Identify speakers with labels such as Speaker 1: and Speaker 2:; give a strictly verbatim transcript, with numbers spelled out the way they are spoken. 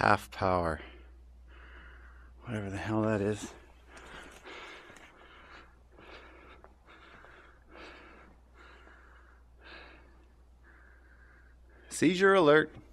Speaker 1: half power. Whatever the hell that is. Seizure alert.